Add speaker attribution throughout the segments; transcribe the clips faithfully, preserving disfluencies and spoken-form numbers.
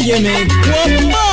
Speaker 1: Óyeme, guapa.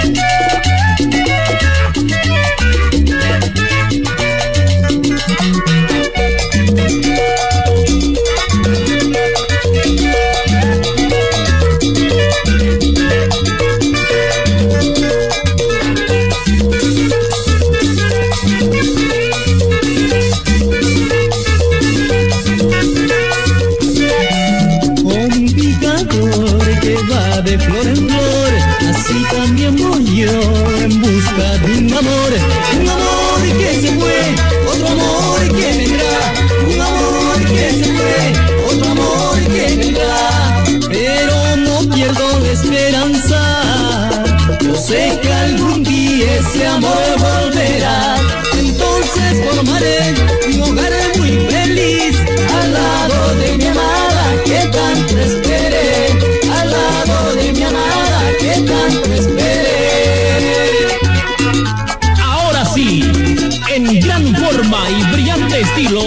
Speaker 1: De flor en flor, así también voy yo en busca de un amor, un amor que se fue, otro amor que vendrá, un amor que se fue, otro amor que vendrá, pero no pierdo la esperanza, yo sé que algún día ese amor volverá, entonces formaré un hogar muy feliz, al lado de mi amada que tanto esperé, al lado de mi amada que tanto esperé.
Speaker 2: Ahora sí, en gran forma y brillante estilo,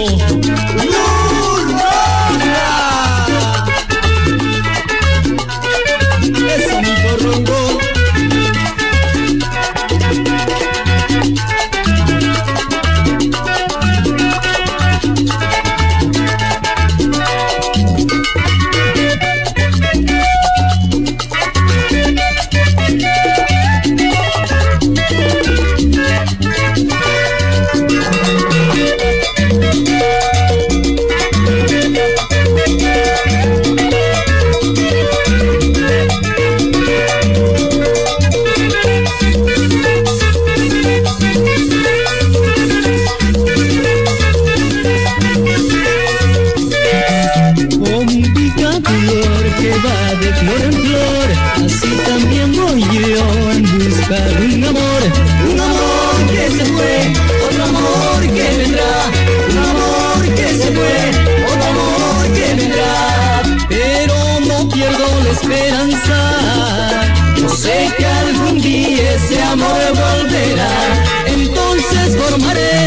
Speaker 1: eso mi corrongo. Que va de flor en flor, así también voy yo en busca de un amor, un amor que se fue, otro amor que vendrá, un amor que se fue, otro amor que vendrá, pero no pierdo la esperanza, yo sé que algún día ese amor volverá, entonces formaré